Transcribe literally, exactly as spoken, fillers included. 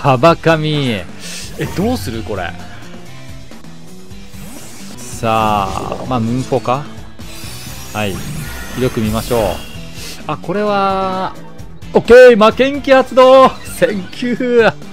カバカミ。え、どうするこれ。さあ、まあ、ムーンポか。はい。よく見ましょう。あ、これは、オッケー負けん気発動センキュー